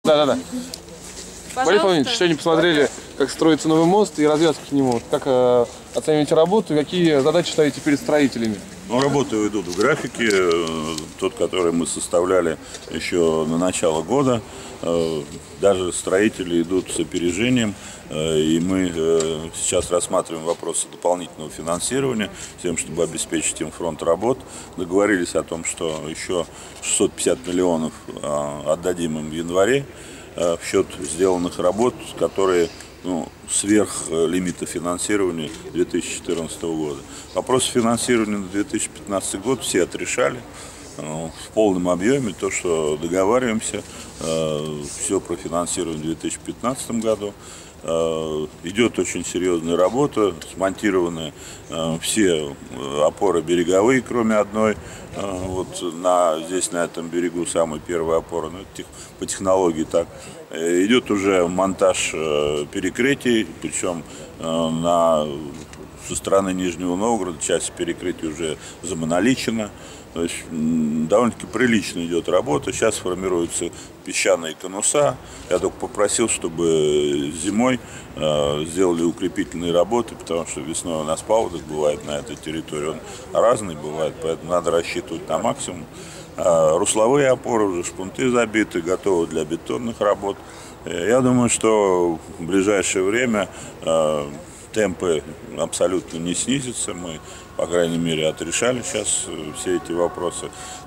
Да. Борис Владимирович, сегодня посмотрели, как строится новый мост и развязка к нему. Как оцениваете работу, какие задачи ставите перед строителями? Работы идут в графике, тот, который мы составляли еще на начало года. Даже строители идут с опережением, и мы сейчас рассматриваем вопросы дополнительного финансирования, с тем, чтобы обеспечить им фронт работ. Договорились о том, что еще 650 миллионов отдадим им в январе в счет сделанных работ, которые сверх лимита финансирования 2014 года. Вопрос финансирования на 2015 год все отрешали в полном объеме. То, что договариваемся, все профинансируем в 2015 году. Идет очень серьезная работа, смонтированы все опоры береговые, кроме одной. Здесь, на этом берегу, самая первая опора, по технологии так. Идет уже монтаж перекрытий, причем со стороны Нижнего Новгорода часть перекрытий уже замоноличена. То есть довольно-таки прилично идет работа. Сейчас формируются песчаные конуса. Я только попросил, чтобы зимой сделали укрепительные работы, потому что весной у нас паводок бывает на этой территории. Он разный бывает, поэтому надо рассчитывать на максимум. Русловые опоры, уже шпунты забиты, готовы для бетонных работ. Я думаю, что в ближайшее время темпы абсолютно не снизятся. Мы, по крайней мере, отрешали сейчас все эти вопросы.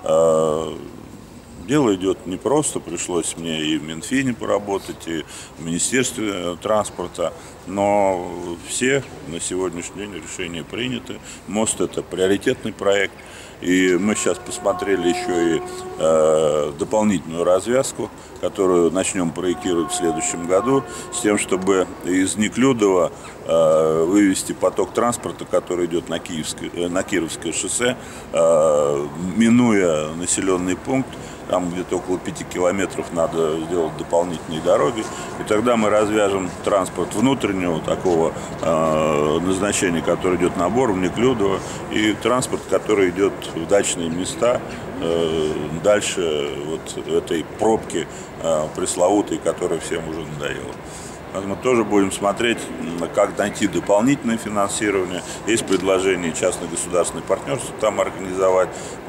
Дело идет непросто, пришлось мне и в Минфине поработать, и в Министерстве транспорта, но все на сегодняшний день решения приняты. Мост – это приоритетный проект, и мы сейчас посмотрели еще и дополнительную развязку, которую начнем проектировать в следующем году, с тем, чтобы из Неклюдова вывести поток транспорта, который идет на Кировское шоссе, минуя населенный пункт. Там где-то около 5 километров надо сделать дополнительные дороги. И тогда мы развяжем транспорт внутреннего такого назначения, который идет на Бор, в Неклюдово, и транспорт, который идет в дачные места, дальше вот этой пробки пресловутой, которая всем уже надоела. Мы тоже будем смотреть, как найти дополнительное финансирование. Есть предложение частно-государственное партнерство там организовать.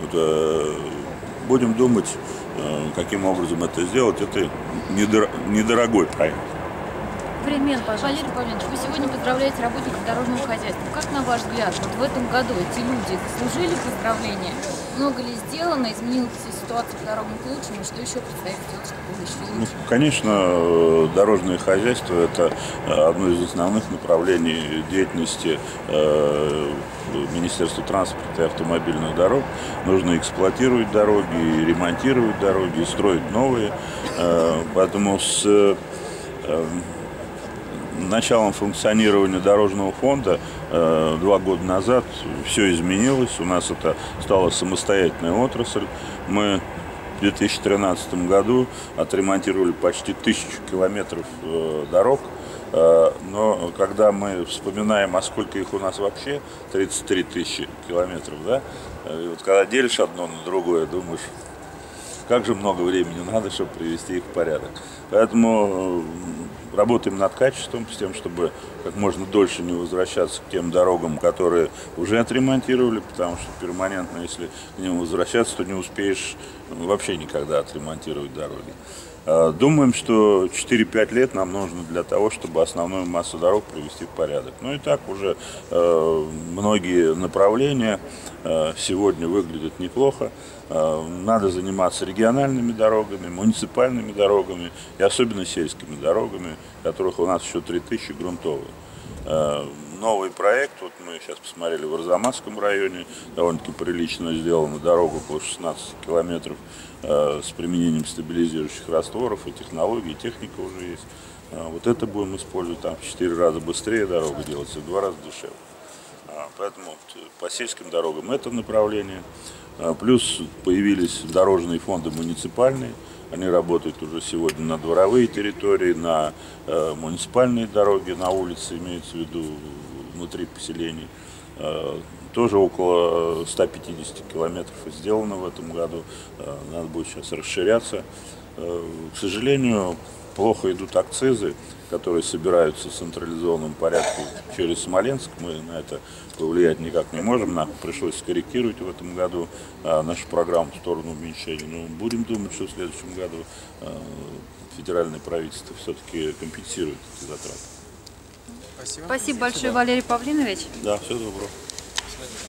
Будем думать, каким образом это сделать. Это недорогой проект. Валерий Павлович, вы сегодня поздравляете работников дорожного хозяйства. Как, на ваш взгляд, вот в этом году эти люди заслужили поздравления? Много ли сделано? Изменилась ли ситуация по дорогам к лучшему? Что еще предстоит сделать, чтобы было еще лучше? Конечно, дорожное хозяйство – это одно из основных направлений деятельности Министерства транспорта и автомобильных дорог. Нужно эксплуатировать дороги, ремонтировать дороги, строить новые. Поэтому с началом функционирования дорожного фонда 2 года назад все изменилось. У нас это стала самостоятельная отрасль. Мы в 2013 году отремонтировали почти 1000 километров дорог. Но когда мы вспоминаем, а сколько их у нас вообще, 33 тысячи километров, да? И вот когда делишь одно на другое, думаешь, как же много времени надо, чтобы привести их в порядок. Поэтому работаем над качеством, с тем, чтобы как можно дольше не возвращаться к тем дорогам, которые уже отремонтировали, потому что перманентно, если к ним возвращаться, то не успеешь вообще никогда отремонтировать дороги. Думаем, что 4-5 лет нам нужно для того, чтобы основную массу дорог привести в порядок. Ну и так уже многие направления сегодня выглядят неплохо. Надо заниматься региональными дорогами, муниципальными дорогами и особенно сельскими дорогами, которых у нас еще 3000 грунтовые. Новый проект, вот мы сейчас посмотрели в Арзамасском районе, довольно-таки прилично сделана дорога около 16 километров с применением стабилизирующих растворов и технологий, и техника уже есть. Вот это будем использовать, там в 4 раза быстрее дорога делается, в 2 раза дешевле. Поэтому по сельским дорогам это направление. Плюс появились дорожные фонды муниципальные. Они работают уже сегодня на дворовые территории, на муниципальные дороги, на улице, имеется в виду внутри поселений. Тоже около 150 километров сделано в этом году. Надо будет сейчас расширяться. К сожалению, плохо идут акцизы, которые собираются в централизованном порядке через Смоленск. Мы на это повлиять никак не можем. Нам пришлось скорректировать в этом году нашу программу в сторону уменьшения. Но будем думать, что в следующем году федеральное правительство все-таки компенсирует эти затраты. Спасибо большое, Валерий Павлинович. Да, всего доброго.